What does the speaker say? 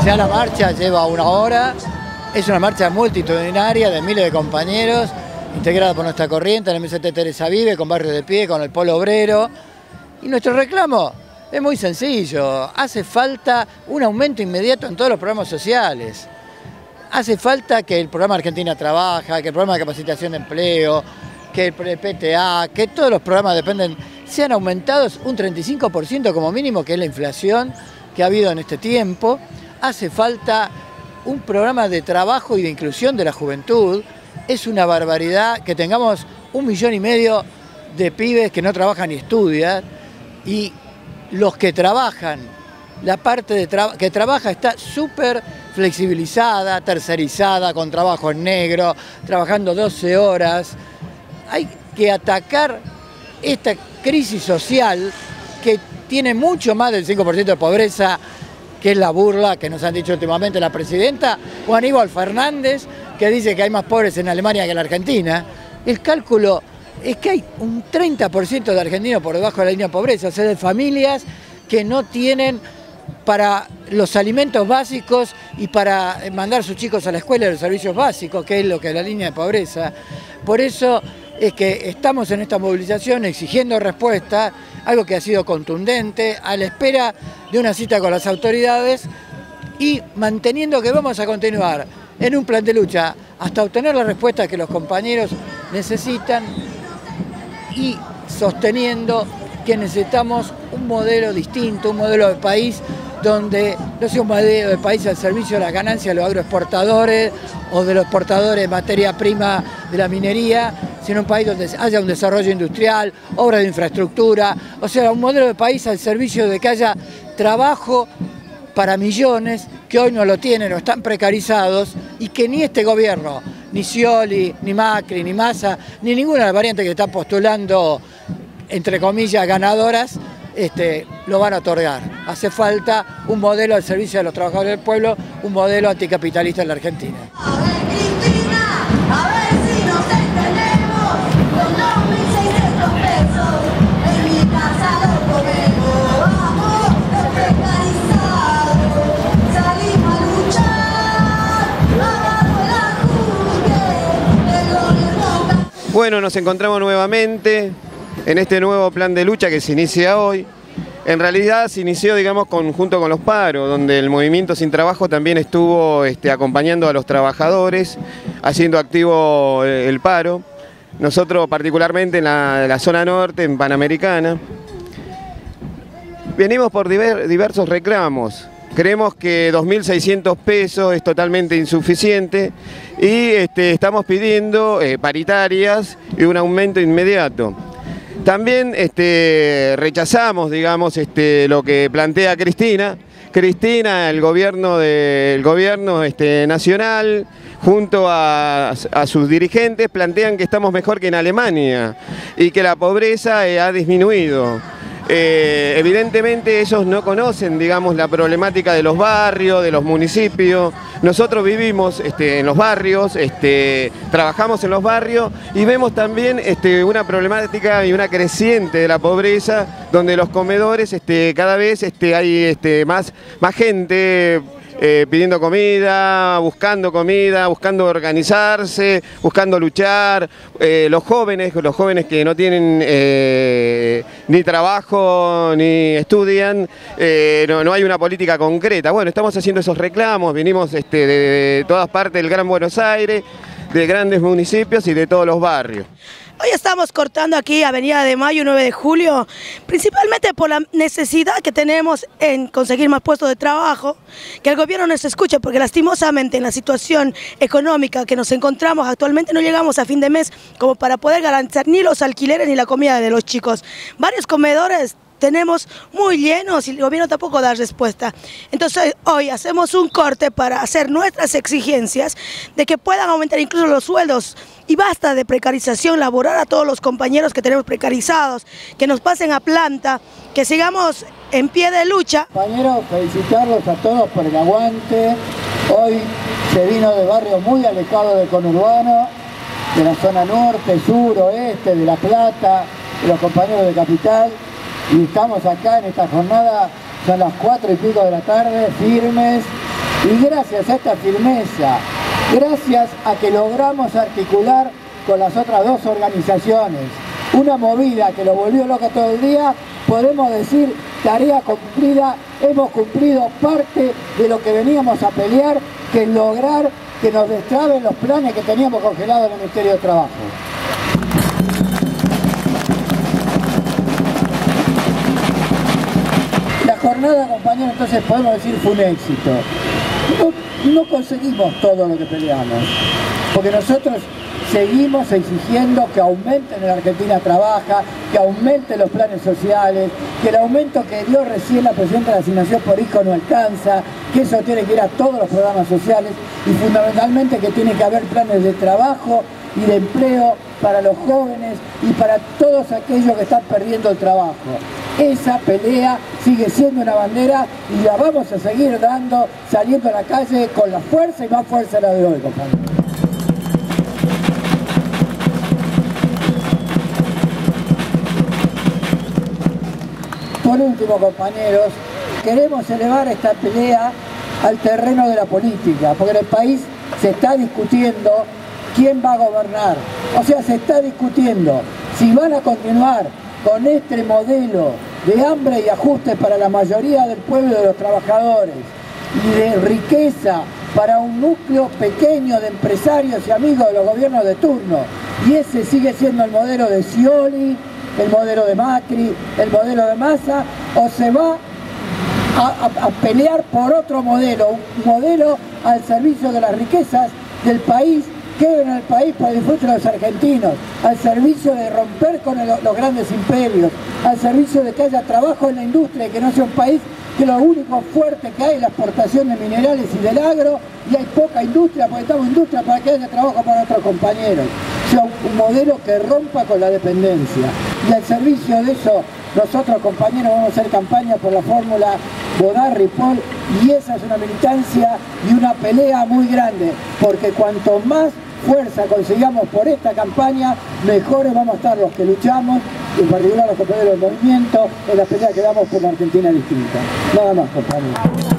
Ya la marcha lleva 1 hora, es una marcha multitudinaria de miles de compañeros, integrada por nuestra corriente, la MST Teresa Vive, con Barrios de Pie, con el Polo Obrero. Y nuestro reclamo es muy sencillo, hace falta un aumento inmediato en todos los programas sociales. Hace falta que el programa Argentina Trabaja, que el programa de capacitación de empleo, que el PTA, que todos los programas sean aumentados un 35% como mínimo, que es la inflación que ha habido en este tiempo. Hace falta un programa de trabajo y de inclusión de la juventud. Es una barbaridad que tengamos 1,5 millones de pibes que no trabajan ni estudian, y los que trabajan, la parte que trabaja está súper flexibilizada, tercerizada, con trabajo en negro, trabajando 12 horas. Hay que atacar esta crisis social que tiene mucho más del 5% de pobreza, que es la burla que nos han dicho últimamente la presidenta, o Aníbal Fernández, que dice que hay más pobres en Alemania que en la Argentina. El cálculo es que hay un 30% de argentinos por debajo de la línea de pobreza, o sea, de familias que no tienen para los alimentos básicos y para mandar a sus chicos a la escuela y los servicios básicos, que es lo que es la línea de pobreza. Por eso es que estamos en esta movilización exigiendo respuesta, algo que ha sido contundente, a la espera de una cita con las autoridades y manteniendo que vamos a continuar en un plan de lucha hasta obtener la respuesta que los compañeros necesitan y sosteniendo que necesitamos un modelo distinto, un modelo de país donde no sea un modelo de país al servicio de las ganancias de los agroexportadores o de los exportadores de materia prima de la minería, sino un país donde haya un desarrollo industrial, obras de infraestructura, o sea, un modelo de país al servicio de que haya trabajo para millones que hoy no lo tienen o están precarizados, y que ni este gobierno, ni Scioli, ni Macri, ni Massa, ni ninguna de las variantes que están postulando, entre comillas, ganadoras, lo van a otorgar. Hace falta un modelo al servicio de los trabajadores del pueblo, un modelo anticapitalista en la Argentina. A ver, Cristina, a ver si nos entendemos, con 2.600 pesos, en mi casa lo comemos, vamos, precarizado, salimos a luchar, abajo la cumbia, el gobierno. Bueno, nos encontramos nuevamente en este nuevo plan de lucha que se inicia hoy. En realidad se inició, digamos, junto con los paros, donde el Movimiento Sin Trabajo también estuvo acompañando a los trabajadores, haciendo activo el paro. Nosotros particularmente en la zona norte, en Panamericana, venimos por diversos reclamos. Creemos que 2.600 pesos es totalmente insuficiente y estamos pidiendo paritarias y un aumento inmediato. También rechazamos, digamos, lo que plantea Cristina. Cristina, el gobierno nacional, junto a sus dirigentes, plantean que estamos mejor que en Alemania y que la pobreza ha disminuido. Evidentemente ellos no conocen, digamos, la problemática de los barrios, de los municipios. Nosotros vivimos en los barrios, trabajamos en los barrios y vemos también una problemática y una creciente de la pobreza, donde los comedores cada vez hay más gente pidiendo comida, buscando organizarse, buscando luchar. Los jóvenes que no tienen ni trabajo ni estudian, no hay una política concreta. Bueno, estamos haciendo esos reclamos, venimos de todas partes del Gran Buenos Aires, de grandes municipios y de todos los barrios. Hoy estamos cortando aquí Avenida de Mayo, 9 de julio, principalmente por la necesidad que tenemos en conseguir más puestos de trabajo, que el gobierno nos escuche, porque lastimosamente en la situación económica que nos encontramos actualmente no llegamos a fin de mes como para poder garantizar ni los alquileres ni la comida de los chicos. Varios comedores tenemos muy llenos y el gobierno tampoco da respuesta. Entonces hoy hacemos un corte para hacer nuestras exigencias de que puedan aumentar incluso los sueldos y basta de precarización laboral a todos los compañeros que tenemos precarizados, que nos pasen a planta, que sigamos en pie de lucha. Compañeros, felicitarlos a todos por el aguante. Hoy se vino de barrios muy alejados del conurbano, de la zona norte, sur, oeste, de La Plata, de los compañeros de Capital. Y estamos acá en esta jornada, son las 4 y pico de la tarde, firmes Y gracias a esta firmeza, gracias a que logramos articular con las otras dos organizaciones una movida que lo volvió loca todo el día, podemos decir, tarea cumplida, hemos cumplido parte de lo que veníamos a pelear, que es lograr que nos destraben los planes que teníamos congelados en el Ministerio de Trabajo. La jornada, compañeros, entonces podemos decir fue un éxito. No conseguimos todo lo que peleamos, porque nosotros seguimos exigiendo que aumenten en la Argentina Trabaja, que aumenten los planes sociales, que el aumento que dio recién la presidenta de la asignación por hijo no alcanza, que eso tiene que ir a todos los programas sociales y fundamentalmente que tiene que haber planes de trabajo y de empleo para los jóvenes y para todos aquellos que están perdiendo el trabajo. Esa pelea sigue siendo una bandera y la vamos a seguir dando, saliendo a la calle con la fuerza y más fuerza la de hoy, compañeros. Por último, compañeros, queremos elevar esta pelea al terreno de la política, porque en el país se está discutiendo quién va a gobernar. O sea, se está discutiendo si van a continuar con este modelo de hambre y ajuste para la mayoría del pueblo y de los trabajadores y de riqueza para un núcleo pequeño de empresarios y amigos de los gobiernos de turno. Y ese sigue siendo el modelo de Scioli, el modelo de Macri, el modelo de Massa, o se va a pelear por otro modelo, un modelo al servicio de las riquezas del país, que en el país para disfrute de los argentinos, al servicio de romper con los grandes imperios, al servicio de que haya trabajo en la industria y que no sea un país que lo único fuerte que hay es la exportación de minerales y del agro, y hay poca industria, porque estamos en industria para que haya trabajo para nuestros compañeros. O sea, un modelo que rompa con la dependencia. Y al servicio de eso, nosotros, compañeros, vamos a hacer campaña por la fórmula Bodar-Ripoll, y esa es una militancia y una pelea muy grande, porque cuanto más fuerza consigamos por esta campaña, mejores vamos a estar los que luchamos, en particular los compañeros del movimiento, en la pelea que damos por la Argentina distinta. Nada más, compañeros.